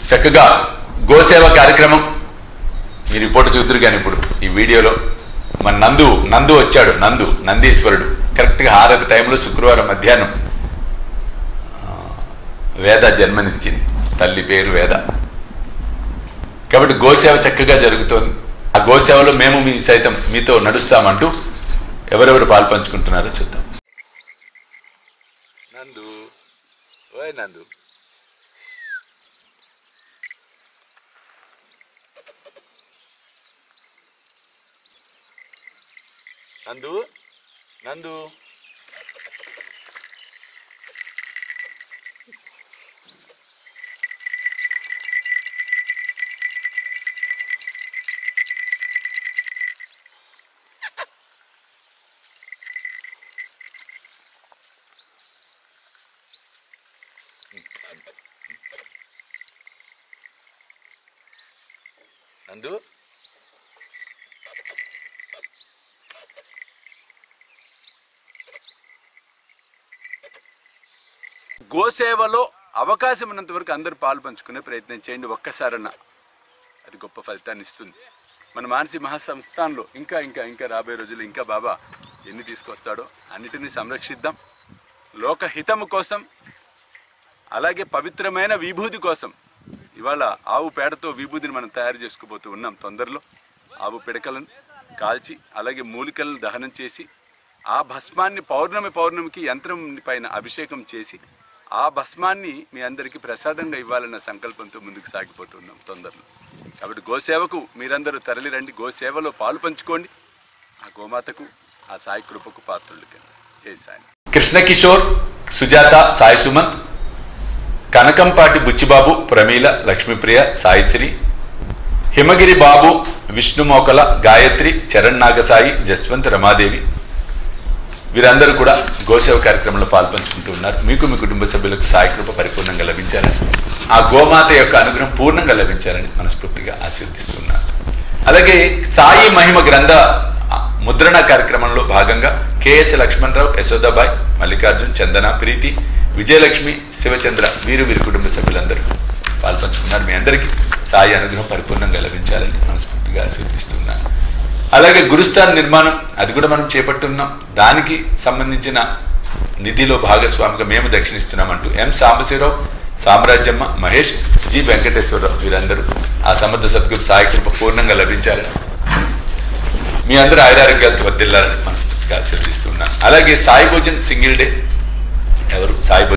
చక్కగా గోసేవ కార్యక్రమం మీ రిపోర్ట్ చూద్దరు కానీ ఇప్పుడు ఈ వీడియోలో మన నందు వచ్చాడు. నందీశ్వరుడు కరెక్ట్గా హారతి టైంలో శుక్రవారం మధ్యాహ్నం వేద జన్మనిచ్చింది. తల్లి పేరు వేద. కాబట్టి గోసేవ చక్కగా జరుగుతోంది. ఆ గోసేవలో మేము సైతం మీతో నడుస్తామంటూ ఎవరెవరు పాలు పంచుకుంటున్నారో చూద్దాం. నందు నందు నందు గోసేవలో అవకాశం ఉన్నంత వరకు అందరూ పాలు పంచుకునే ప్రయత్నం చేయండి. ఒక్కసారన్నా అది గొప్ప ఫలితాన్ని ఇస్తుంది. మన మానసి మహాసంస్థానంలో ఇంకా ఇంకా ఇంకా రాబోయే రోజులు ఇంకా బాబా ఎన్ని తీసుకొస్తాడో అన్నిటినీ సంరక్షిద్దాం. లోకహితము కోసం, అలాగే పవిత్రమైన విభూతి కోసం ఇవాళ ఆవు పేడతో విభూతిని మనం తయారు చేసుకోబోతూ ఉన్నాం. తొందరలో ఆవు పిడకలను కాల్చి అలాగే మూలికలను దహనం చేసి ఆ భస్మాన్ని పౌర్ణమికి యంత్రం పైన అభిషేకం చేసి ఆ భస్మాన్ని మీ అందరికీ ప్రసాదంగా ఇవ్వాలన్న సంకల్పంతో ముందుకు సాగిపోతున్నాం తొందరలో. కాబట్టి గోసేవకు మీరందరూ తరలి రండి. గోసేవలో పాలు పంచుకోండి. ఆ గోమాతకు ఆ సాయి కృపకు పాత్రులు కింద. జై సాయి. కృష్ణకిషోర్, సుజాత, సాయి సుమంత్, కనకంపాటి బుచ్చిబాబు, ప్రమీల, లక్ష్మీప్రియ, సాయిశ్రీ, హిమగిరి బాబు, విష్ణుమోకల, గాయత్రి, చరణ్ నాగసాయి, జస్వంత్, రమాదేవి వీరందరూ కూడా గోసేవ కార్యక్రమంలో పాల్పంచుకుంటూ ఉన్నారు. మీకు మీ కుటుంబ సభ్యులకు సాయి కృప పరిపూర్ణంగా లభించాలని, ఆ గోమాత యొక్క అనుగ్రహం పూర్ణంగా లభించాలని మనస్ఫూర్తిగా ఆశీర్దిస్తున్నారు. అలాగే సాయి మహిమ గ్రంథ ముద్రణ కార్యక్రమంలో భాగంగా కేఎస్ లక్ష్మణరావు, యశోదాబాయ్, మల్లికార్జున్, చందన, ప్రీతి, విజయలక్ష్మి, శివచంద్ర వీరి కుటుంబ సభ్యులందరూ పాల్పంచుకున్నారు. మీ అందరికీ సాయి అనుగ్రహం పరిపూర్ణంగా లభించాలని మనస్ఫూర్తిగా ఆశీర్దిస్తున్నారు. అలాగే గురుస్థాన్ నిర్మాణం అది కూడా మనం చేపట్టున్నాం. దానికి సంబంధించిన నిధిలో భాగస్వామిగా మేము దక్షిణిస్తున్నామంటూ ఎం సాంబశివరావు, సామ్రాజ్యమ్మ, మహేష్, జి వెంకటేశ్వరరావు వీరందరూ ఆ సమర్థ సద్గురు సాయి కృప పూర్ణంగా లభించాలని, మీ అందరూ ఆయురారోగ్యాలతో వర్ధిల్లాలని మనస్ఫూర్తిగా ఆశీర్దిస్తున్నాను. అలాగే సాయి భోజన్ సింగిల్ డే ఎవరు సాయి